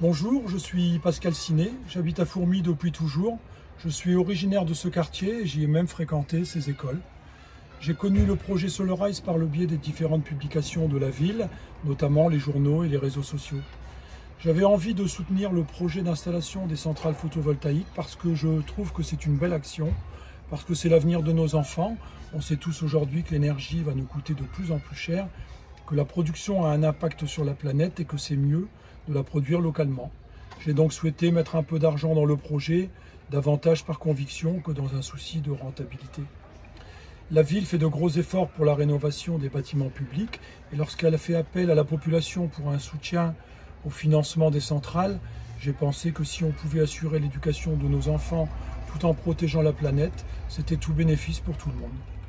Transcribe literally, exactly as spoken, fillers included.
Bonjour, je suis Pascal Siné, j'habite à Fourmies depuis toujours. Je suis originaire de ce quartier et j'y ai même fréquenté ces écoles. J'ai connu le projet Solarize par le biais des différentes publications de la ville, notamment les journaux et les réseaux sociaux. J'avais envie de soutenir le projet d'installation des centrales photovoltaïques parce que je trouve que c'est une belle action, parce que c'est l'avenir de nos enfants. On sait tous aujourd'hui que l'énergie va nous coûter de plus en plus cher, que la production a un impact sur la planète et que c'est mieux de la produire localement. J'ai donc souhaité mettre un peu d'argent dans le projet, davantage par conviction que dans un souci de rentabilité. La ville fait de gros efforts pour la rénovation des bâtiments publics et lorsqu'elle a fait appel à la population pour un soutien au financement des centrales, j'ai pensé que si on pouvait assurer l'éducation de nos enfants tout en protégeant la planète, c'était tout bénéfice pour tout le monde.